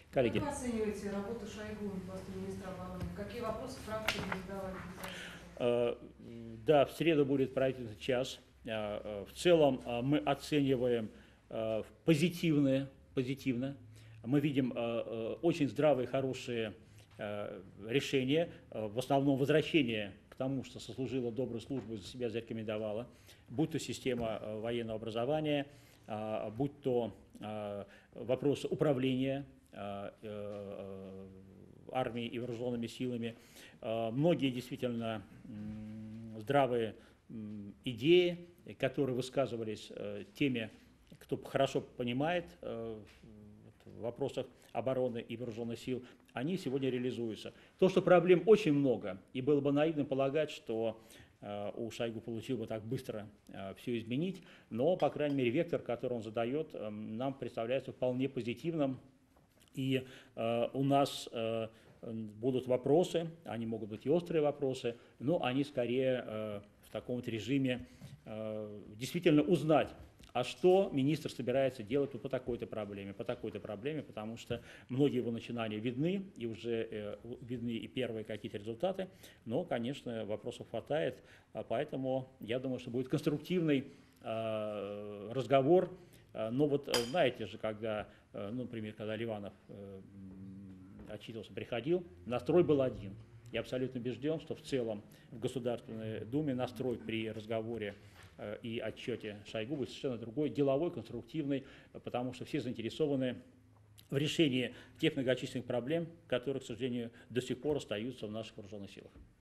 Коллеги. Как вы оцениваете работу Шойгу на посту министра обороны? Какие вопросы фракции не задавали? Да, в среду будет правительственный час. В целом мы оцениваем позитивно. Мы видим очень здравые, хорошие решения, в основном возвращение к тому, что сослужила добрую службу и за себя зарекомендовала, будь то система военного образования, будь то вопросы управления армией и вооруженными силами. Многие действительно здравые идеи, которые высказывались теми, кто хорошо понимает в вопросах обороны и вооруженных сил, они сегодня реализуются. То, что проблем очень много, и было бы наивно полагать, что у Шойгу получилось бы так быстро все изменить, но, по крайней мере, вектор, который он задает, нам представляется вполне позитивным. И у нас будут вопросы, они могут быть и острые вопросы, но они скорее в таком вот режиме действительно узнать, а что министр собирается делать по такой-то проблеме, потому что многие его начинания видны, и уже видны и первые какие-то результаты, но, конечно, вопросов хватает, поэтому я думаю, что будет конструктивный разговор. Но вот знаете же, когда, ну, например, когда Ливанов отчитывался, приходил, настрой был один. Я абсолютно убежден, что в целом в Государственной Думе настрой при разговоре и отчете Шойгу будет совершенно другой, деловой, конструктивный, потому что все заинтересованы в решении тех многочисленных проблем, которые, к сожалению, до сих пор остаются в наших вооруженных силах.